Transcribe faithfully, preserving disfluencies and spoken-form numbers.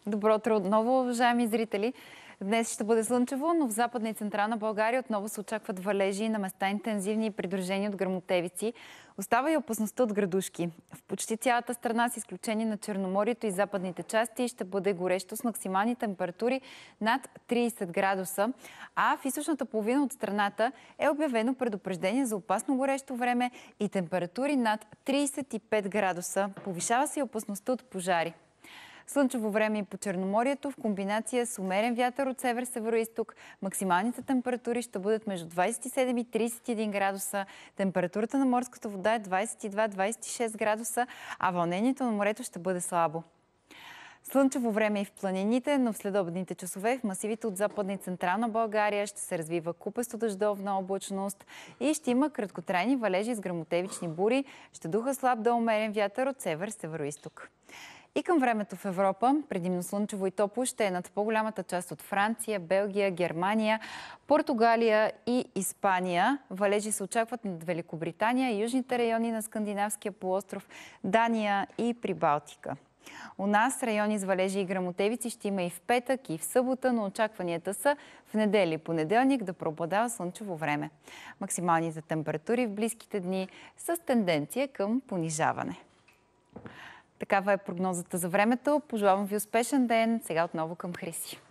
Добро утро отново, уважаеми зрители. Днес ще бъде слънчево, но в Западна и Централна България отново се очакват валежи, на места интензивни и придружени от гръмотевици. Остава и опасността от градушки. В почти цялата страна, с изключение на Черноморието и западните части, ще бъде горещо с максимални температури над трийсет градуса, а в източната половина от страната е обявено предупреждение за опасно горещо време и температури над трийсет и пет градуса. Повишава се и опасността от пожари. Слънчево време и по Черноморието в комбинация с умерен вятър от север-североизток. Максималните температури ще бъдат между двайсет и седем и трийсет и един градуса. Температурата на морската вода е двайсет и два до двайсет и шест градуса, а вълнението на морето ще бъде слабо. Слънчево време и в планините, но в следобедните часове в масивите от Западна и Централна България ще се развива купесто дъждовна облачност и ще има краткотрайни валежи с гръмотевични бури. Ще духа слаб до умерен вятър от север-североизток. И към времето в Европа, предимно слънчево и топло, ще е над по-голямата част от Франция, Белгия, Германия, Португалия и Испания. Валежи се очакват над Великобритания и южните райони на Скандинавския полуостров, Дания и Прибалтика. У нас райони с валежи и гръмотевици ще има и в петък, и в събота, но очакванията са в неделя и понеделник да преобладава слънчево време. Максималните температури в близките дни с тенденция към понижаване. Такава е прогнозата за времето. Пожелавам ви успешен ден. Сега отново към Хриси.